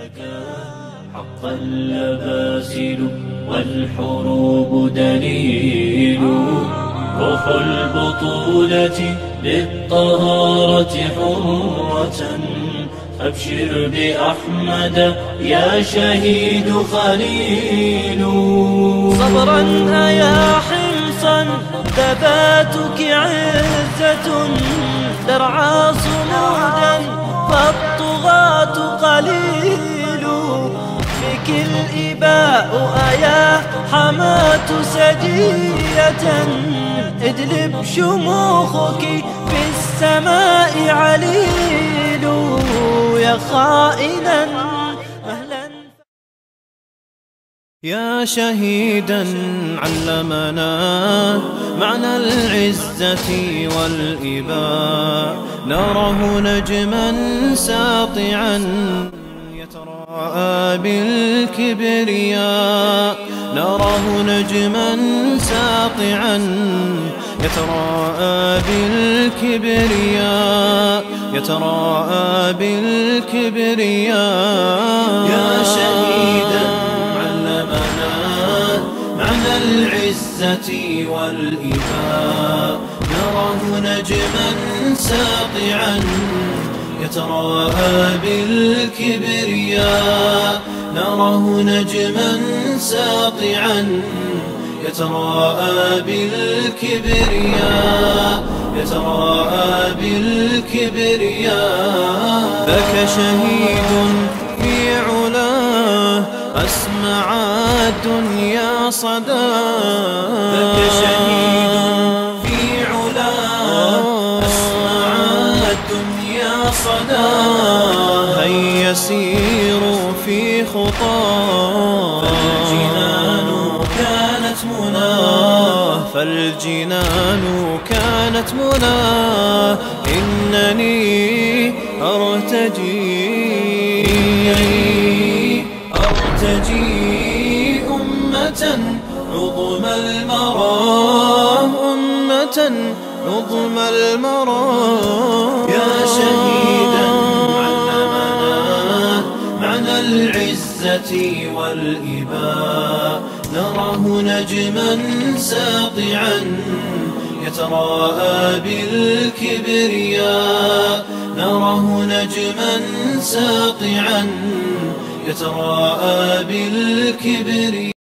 حقا لباسل والحروب دليل، روح البطولة للطهارة حرة، أبشر بأحمد يا شهيد خليل. صبرا أيا حمصا ثباتك عزة، درعا صمودا فالطغاة قليل، فيك الإباء أيا حماة سجية، ادلب شموخك في السماء عليل، يا خائنا مهلا. يا شهيدا علمنا معنى العزة والإباء، نراه نجما ساطعا يتراءى بالكبرياء، نراه نجما ساطعا يتراءى بالكبرياء، يتراءى بالكبرياء. يا شهيدا علمنا معنى العزة والإباء، نراه نجما ساطعا يتراءى بالكبرياء، نراه نجما ساطعا يتراءى بالكبرياء، يتراءى بالكبرياء. ذاك شهيد في علاه أسمع الدنيا صداه، ذاك شهيد في علاه أسمع الدنيا صداه. هيا سيروا في خطاه، فالجنان كانت مناه، فالجنان كانت مناه. إنني أرتجي أمة عظم المرام، أمة عظم المرام. يا شهيدا علمنا معنى العزة والإباء، نراه نجما ساطعا يتراءى بالكبرياء، نراه نجما ساطعا يتراءى بالكبرياء.